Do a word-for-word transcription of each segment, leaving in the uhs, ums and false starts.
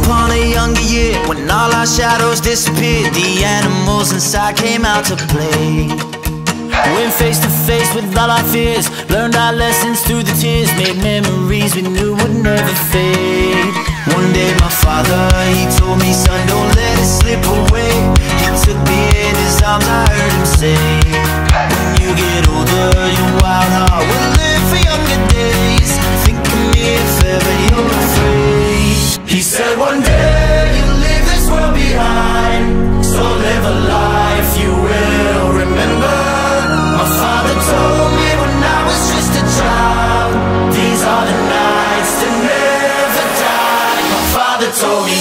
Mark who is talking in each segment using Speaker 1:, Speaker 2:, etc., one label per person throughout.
Speaker 1: upon a younger year, when all our shadows disappeared, the animals inside came out to play. Went face to face with all our fears, learned our lessons through the tears, made memories we knew would never fade. One day my father, he told me, son, don't let it slip away. He took me in his arms, I heard him say, when you get older, your wild heart will live for younger days. Think of me if ever you're afraid. He said one day you'll leave this world behind, so live a life you will remember. My father told me when I was just a child, these are the nights that never die. My father told me.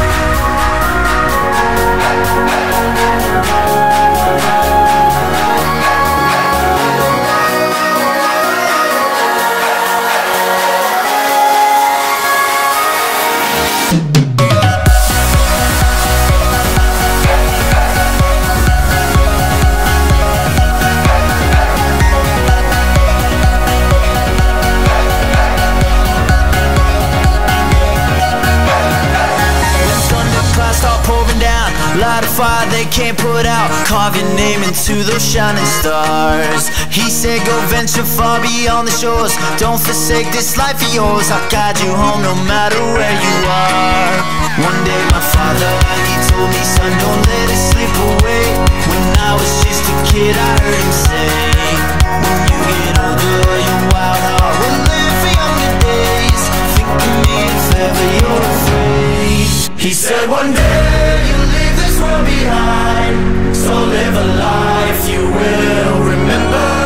Speaker 1: Light a fire they can't put out, carve your name into those shining stars. He said go venture far beyond the shores, don't forsake this life of yours. I'll guide you home no matter where you are. One day my father, he told me, son, don't let it slip away. When I was just a kid I heard him say, when you get older your wild heart will live for younger days. Think of me if ever you're afraid. He said one day you'll leave this world behind, so live a life you will remember.